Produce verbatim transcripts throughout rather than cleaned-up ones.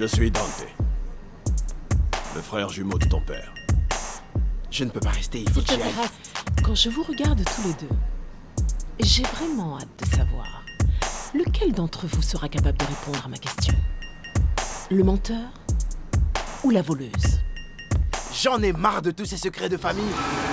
Je suis Dante, le frère jumeau de ton père. Je ne peux pas rester, il faut que j'y aille. Quand je vous regarde tous les deux, j'ai vraiment hâte de savoir lequel d'entre vous sera capable de répondre à ma question. Le menteur ou la voleuse? J'en ai marre de tous ces secrets de famille.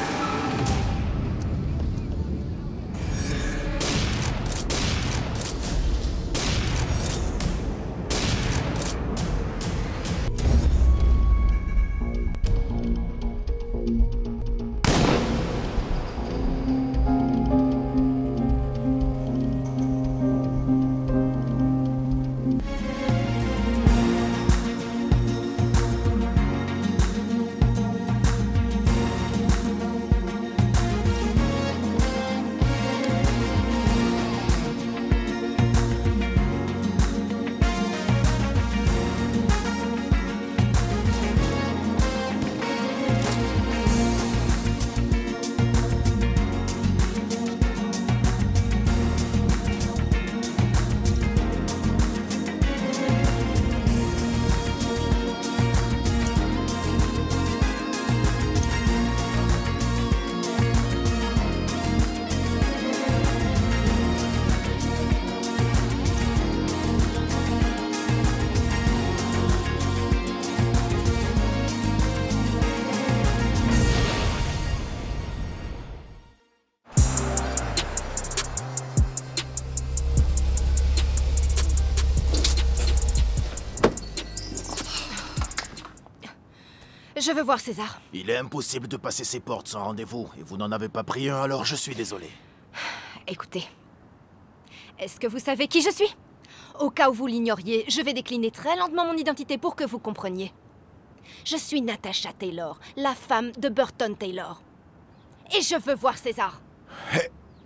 Je veux voir César. Il est impossible de passer ces portes sans rendez-vous, et vous n'en avez pas pris un, alors je suis désolé. Écoutez, est-ce que vous savez qui je suis? Au cas où vous l'ignoriez, je vais décliner très lentement mon identité pour que vous compreniez. Je suis Natasha Taylor, la femme de Burton Taylor. Et je veux voir César. Hey.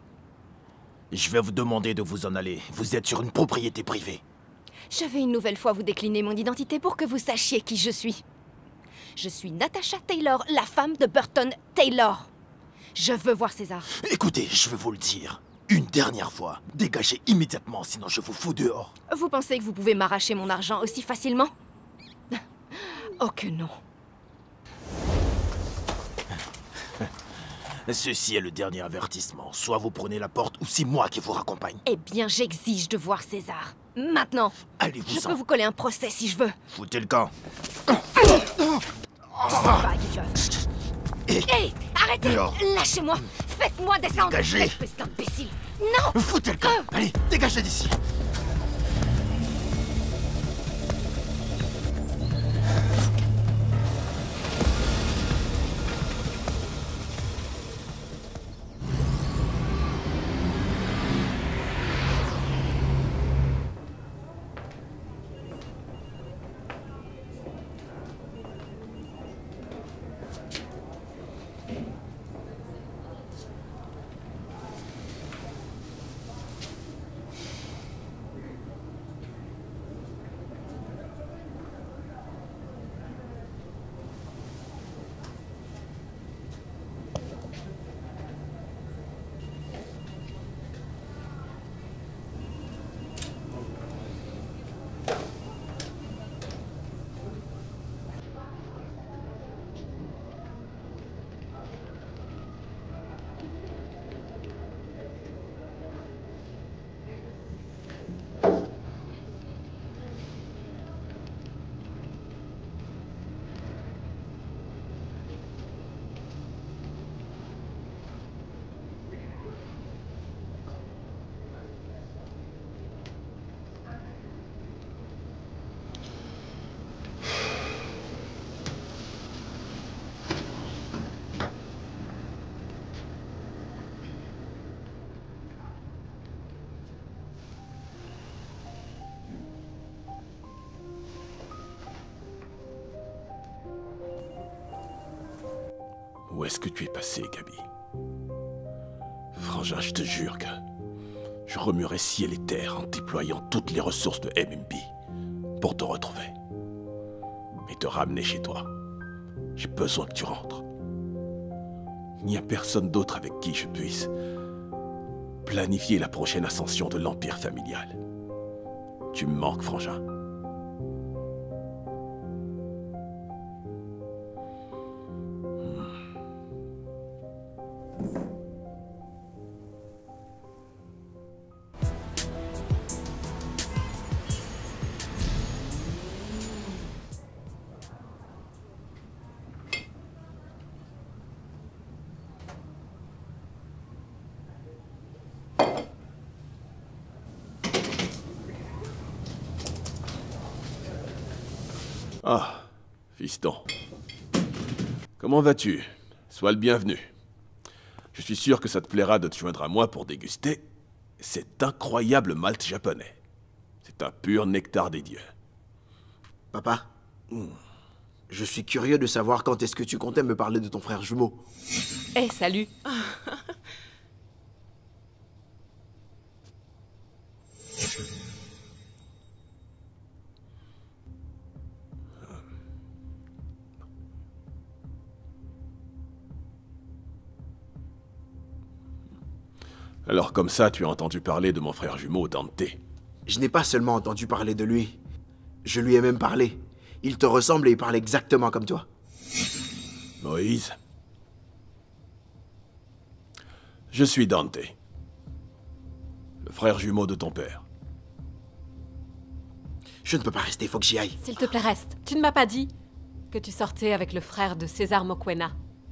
Je vais vous demander de vous en aller. Vous êtes sur une propriété privée. Je vais une nouvelle fois vous décliner mon identité pour que vous sachiez qui je suis. Je suis Natasha Taylor, la femme de Burton Taylor. Je veux voir César. Écoutez, je vais vous le dire. Une dernière fois. Dégagez immédiatement, sinon je vous fous dehors. Vous pensez que vous pouvez m'arracher mon argent aussi facilement? Oh que non. Ceci est le dernier avertissement. Soit vous prenez la porte, ou c'est moi qui vous raccompagne. Eh bien, j'exige de voir César. Maintenant. Allez-vous-en. Je peux vous coller un procès si je veux. Foutez le camp. Hé, hey, arrêtez! Dehors. Lâchez-moi! Faites-moi descendre! Dégagez. Espèce d'imbécile! Non! Foutez le camp. Allez, dégagez d'ici. Où est-ce que tu es passé, Gabi? Frangin, je te jure que je remuerai ciel et terre en déployant toutes les ressources de M M B pour te retrouver et te ramener chez toi. J'ai besoin que tu rentres. Il n'y a personne d'autre avec qui je puisse planifier la prochaine ascension de l'empire familial. Tu me manques, Frangin. Ah, fiston. Comment vas-tu? Sois le bienvenu. Je suis sûr que ça te plaira de te joindre à moi pour déguster cet incroyable malt japonais. C'est un pur nectar des dieux. Papa, mm. je suis curieux de savoir quand est-ce que tu comptais me parler de ton frère jumeau. Eh, hey, salut. Alors comme ça, tu as entendu parler de mon frère jumeau, Dante. Je n'ai pas seulement entendu parler de lui. Je lui ai même parlé. Il te ressemble et il parle exactement comme toi. Moïse. Je suis Dante. Le frère jumeau de ton père. Je ne peux pas rester, faut que j'y aille. S'il te plaît, reste. Tu ne m'as pas dit que tu sortais avec le frère de César Mokwena.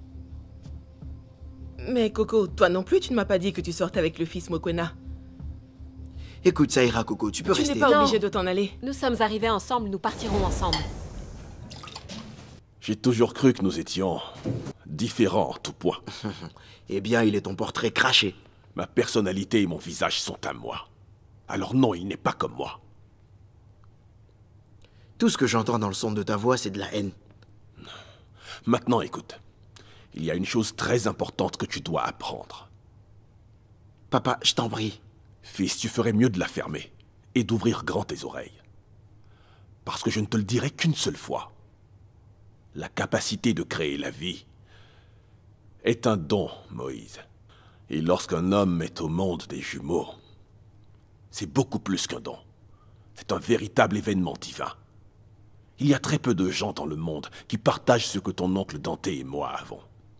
Mais Coco, toi non plus, tu ne m'as pas dit que tu sortais avec le fils Mokwena. Écoute, ça ira, Coco, tu peux tu rester. Tu n'es pas Non. obligé de t'en aller. Nous sommes arrivés ensemble, nous partirons ensemble. J'ai toujours cru que nous étions différents en tout point. Eh bien, il est ton portrait craché. Ma personnalité et mon visage sont à moi. Alors non, il n'est pas comme moi. Tout ce que j'entends dans le son de ta voix, c'est de la haine. Maintenant, écoute. Il y a une chose très importante que tu dois apprendre. Papa, je t'en prie. Fils, tu ferais mieux de la fermer et d'ouvrir grand tes oreilles. Parce que je ne te le dirai qu'une seule fois. La capacité de créer la vie est un don, Moïse. Et lorsqu'un homme met au monde des jumeaux, c'est beaucoup plus qu'un don. C'est un véritable événement divin. Il y a très peu de gens dans le monde qui partagent ce que ton oncle Dante et moi avons.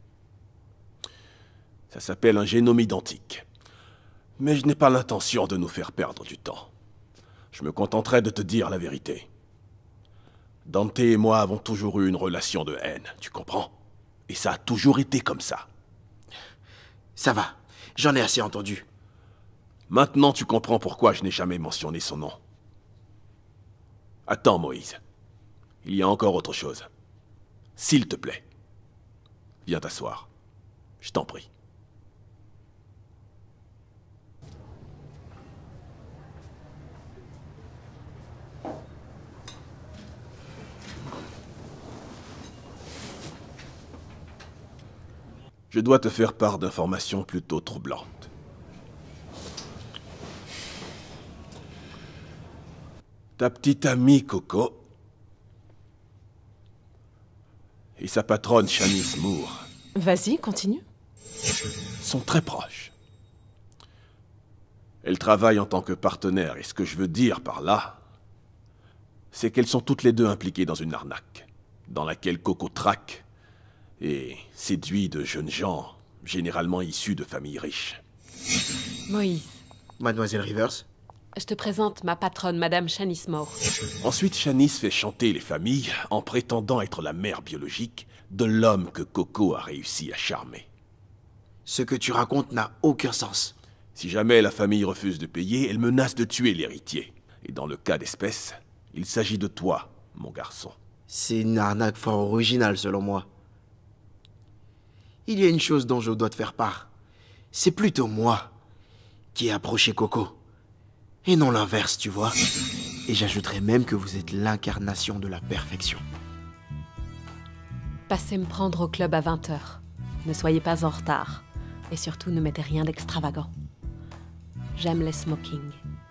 Ça s'appelle un génome identique. Mais je n'ai pas l'intention de nous faire perdre du temps. Je me contenterai de te dire la vérité. Dante et moi avons toujours eu une relation de haine, tu comprends? Et ça a toujours été comme ça. Ça va, j'en ai assez entendu. Maintenant, tu comprends pourquoi je n'ai jamais mentionné son nom. Attends, Moïse. Il y a encore autre chose. S'il te plaît, viens t'asseoir. Je t'en prie. Je dois te faire part d'informations plutôt troublantes. Ta petite amie Coco et sa patronne Shanice Moore Vas-y, continue. sont très proches. Elles travaillent en tant que partenaires, et ce que je veux dire par là, c'est qu'elles sont toutes les deux impliquées dans une arnaque, dans laquelle Coco traque et séduit de jeunes gens, généralement issus de familles riches. Moïse, Mademoiselle Rivers? je te présente ma patronne, Madame Shanice Moore. Ensuite, Shanice fait chanter les familles en prétendant être la mère biologique de l'homme que Coco a réussi à charmer. Ce que tu racontes n'a aucun sens. Si jamais la famille refuse de payer, elle menace de tuer l'héritier. Et dans le cas d'espèce, il s'agit de toi, mon garçon. C'est une arnaque fort originale, selon moi. Il y a une chose dont je dois te faire part. C'est plutôt moi qui ai approché Coco. Et non l'inverse, tu vois. Et j'ajouterais même que vous êtes l'incarnation de la perfection. Passez me prendre au club à vingt heures. Ne soyez pas en retard. Et surtout, ne mettez rien d'extravagant. J'aime les smokings.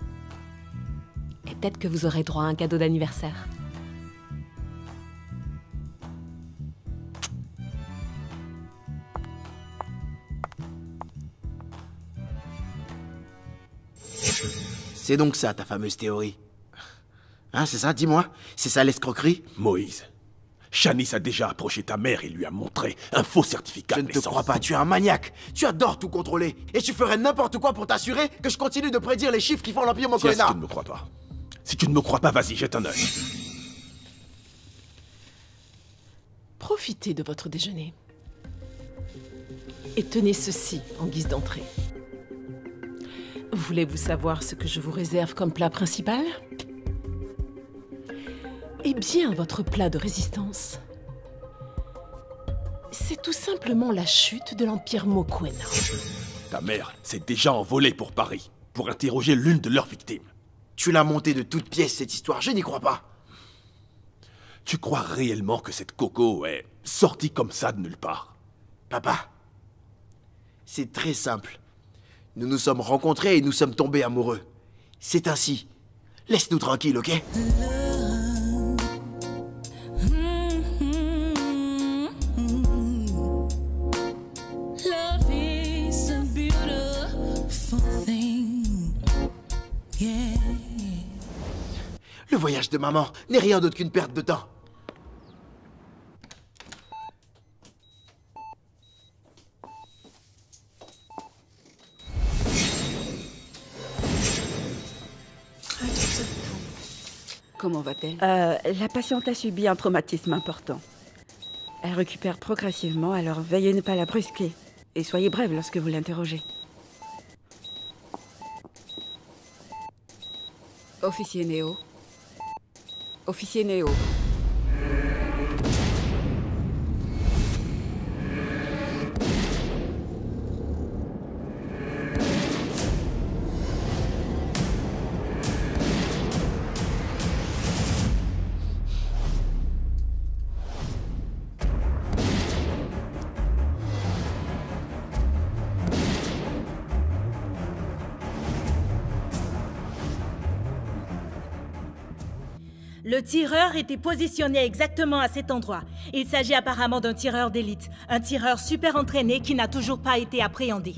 Et peut-être que vous aurez droit à un cadeau d'anniversaire. C'est donc ça, ta fameuse théorie. Hein, c'est ça, dis-moi? C'est ça l'escroquerie? Moïse, Shanice a déjà approché ta mère et lui a montré un faux certificat Je de ne te naissance. crois pas, tu es un maniaque. Tu adores tout contrôler. Et tu ferais n'importe quoi pour t'assurer que je continue de prédire les chiffres qui font l'Empire Tiens, si Mokwena. tu ne me crois pas. Si tu ne me crois pas, vas-y, jette un œil. Profitez de votre déjeuner. Et tenez ceci en guise d'entrée. Voulez-vous savoir ce que je vous réserve comme plat principal? Eh bien, votre plat de résistance, c'est tout simplement la chute de l'Empire Mokwena. Ta mère s'est déjà envolée pour Paris, pour interroger l'une de leurs victimes. Tu l'as montée de toutes pièces, cette histoire, je n'y crois pas. Tu crois réellement que cette Coco est sortie comme ça de nulle part? Papa, c'est très simple. Nous nous sommes rencontrés et nous sommes tombés amoureux. C'est ainsi. Laisse-nous tranquilles, ok? Le voyage de maman n'est rien d'autre qu'une perte de temps. Comment va-t-elle? Euh, la patiente a subi un traumatisme important. Elle récupère progressivement, alors veuillez ne pas la brusquer. Et soyez brève lorsque vous l'interrogez. Officier Néo. Officier Néo. Le tireur était positionné exactement à cet endroit. Il s'agit apparemment d'un tireur d'élite, un tireur super entraîné qui n'a toujours pas été appréhendé.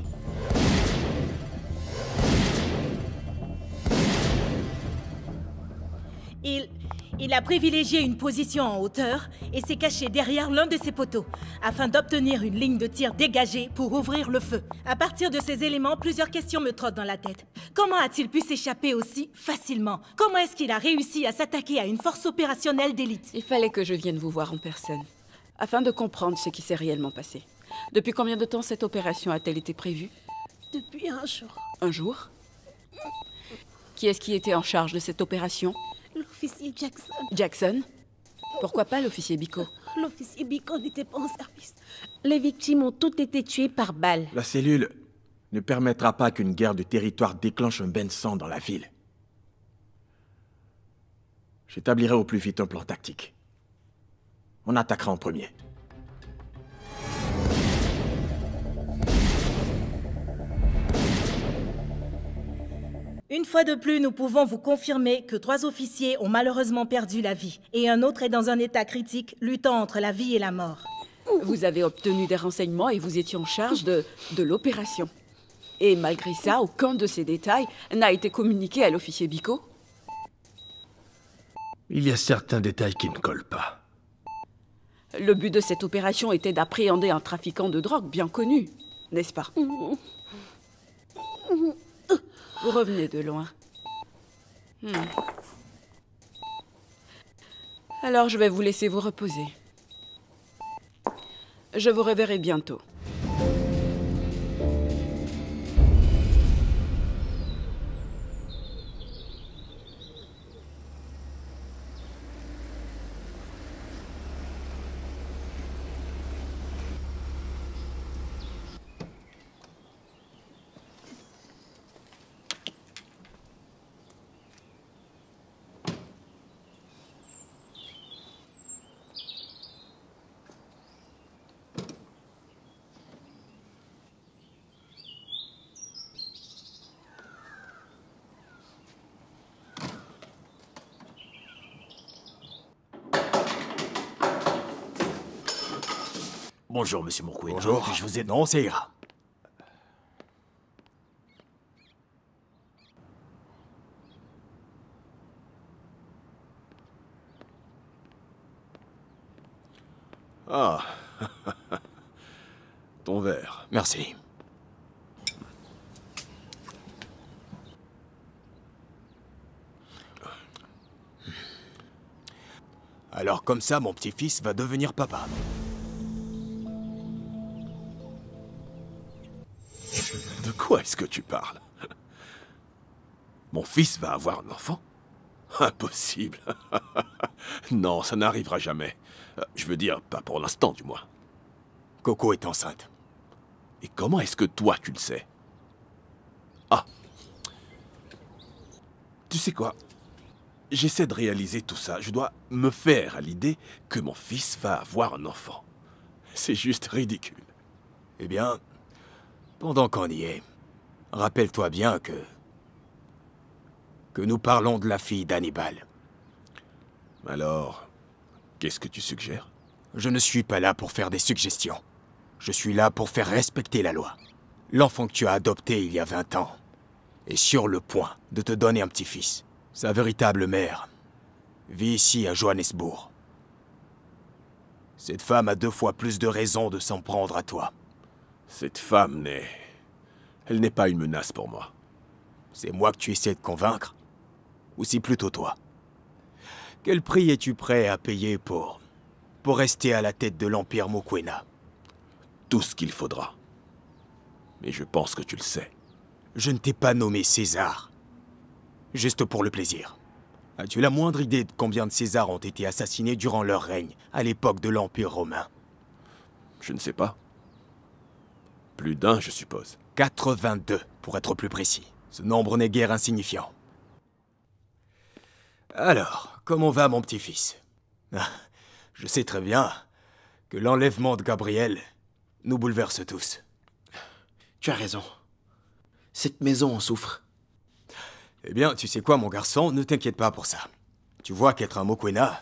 Il, il a privilégié une position en hauteur et s'est caché derrière l'un de ses poteaux, afin d'obtenir une ligne de tir dégagée pour ouvrir le feu. À partir de ces éléments, plusieurs questions me trottent dans la tête. Comment a-t-il pu s'échapper aussi facilement? Comment est-ce qu'il a réussi à s'attaquer à une force opérationnelle d'élite? Il fallait que je vienne vous voir en personne, afin de comprendre ce qui s'est réellement passé. Depuis combien de temps cette opération a-t-elle été prévue? Depuis un jour. Un jour? Qui est-ce qui était en charge de cette opération? L'officier Jackson. Jackson? Pourquoi pas l'officier Biko? L'officier Biko n'était pas en service. Les victimes ont toutes été tuées par balle. La cellule ne permettra pas qu'une guerre de territoire déclenche un bain de sang dans la ville. J'établirai au plus vite un plan tactique. On attaquera en premier. Une fois de plus, nous pouvons vous confirmer que trois officiers ont malheureusement perdu la vie et un autre est dans un état critique, luttant entre la vie et la mort. Vous avez obtenu des renseignements et vous étiez en charge de, de l'opération. Et malgré ça, aucun de ces détails n'a été communiqué à l'officier Biko? Il y a certains détails qui ne collent pas. Le but de cette opération était d'appréhender un trafiquant de drogue bien connu, n'est-ce pas? Vous revenez de loin. Hmm. Alors je vais vous laisser vous reposer. Je vous reverrai bientôt. Bonjour, monsieur Mokwena. Bonjour. Je vous ai... Non, ça ira. Ah. Ton verre. Merci. Alors comme ça, mon petit-fils va devenir papa. De quoi est-ce que tu parles? Mon fils va avoir un enfant? Impossible. Non, ça n'arrivera jamais. Euh, Je veux dire, pas pour l'instant, du moins. Coco est enceinte. Et comment est-ce que toi, tu le sais? Ah. Tu sais quoi? J'essaie de réaliser tout ça. Je dois me faire à l'idée que mon fils va avoir un enfant. C'est juste ridicule. Eh bien, pendant qu'on y est, rappelle-toi bien que... que nous parlons de la fille d'Hannibal. Alors, qu'est-ce que tu suggères? Je ne suis pas là pour faire des suggestions. Je suis là pour faire respecter la loi. L'enfant que tu as adopté il y a vingt ans est sur le point de te donner un petit-fils. Sa véritable mère vit ici à Johannesburg. Cette femme a deux fois plus de raisons de s'en prendre à toi. Cette femme n'est... Elle n'est pas une menace pour moi. C'est moi que tu essaies de convaincre? Ou c'est plutôt toi? Quel prix es-tu prêt à payer pour... pour rester à la tête de l'Empire Mokoena? Tout ce qu'il faudra. Mais je pense que tu le sais. Je ne t'ai pas nommé César. Juste pour le plaisir. As-tu la moindre idée de combien de Césars ont été assassinés durant leur règne, à l'époque de l'Empire romain? Je ne sais pas. Plus d'un, je suppose. quatre-vingt-deux, pour être plus précis. Ce nombre n'est guère insignifiant. Alors, comment va mon petit-fils? Ah, je sais très bien que l'enlèvement de Gabriel nous bouleverse tous. Tu as raison. Cette maison en souffre. Eh bien, tu sais quoi, mon garçon, ne t'inquiète pas pour ça. Tu vois qu'être un Mokoena,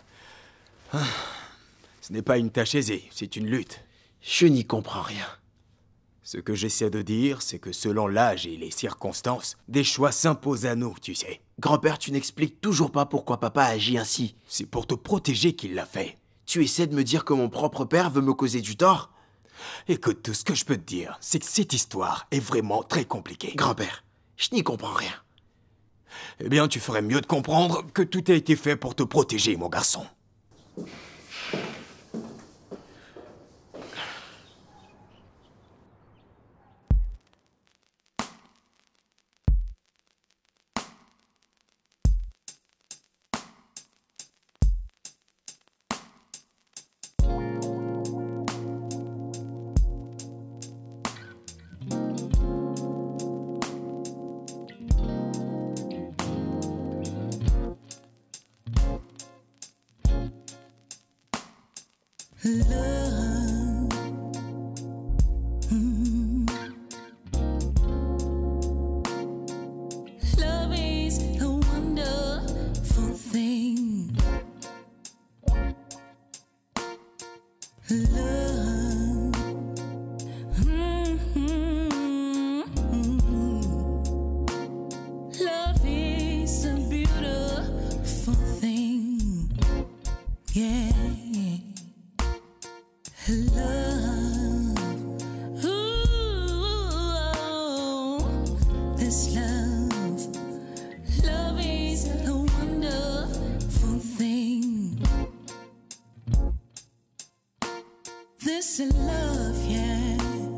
ce n'est pas une tâche aisée, c'est une lutte. Je n'y comprends rien. Ce que j'essaie de dire, c'est que selon l'âge et les circonstances, des choix s'imposent à nous, tu sais. Grand-père, tu n'expliques toujours pas pourquoi papa agit ainsi. C'est pour te protéger qu'il l'a fait. Tu essaies de me dire que mon propre père veut me causer du tort? Écoute, tout ce que je peux te dire, c'est que cette histoire est vraiment très compliquée. Grand-père, je n'y comprends rien. Eh bien, tu ferais mieux de comprendre que tout a été fait pour te protéger, mon garçon. This is love, yeah.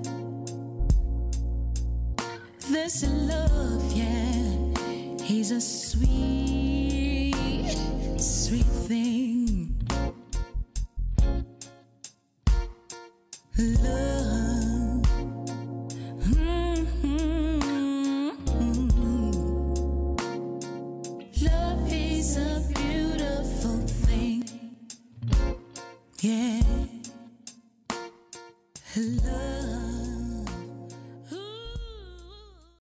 This is love, yeah. He's a sweet, sweet thing. Love.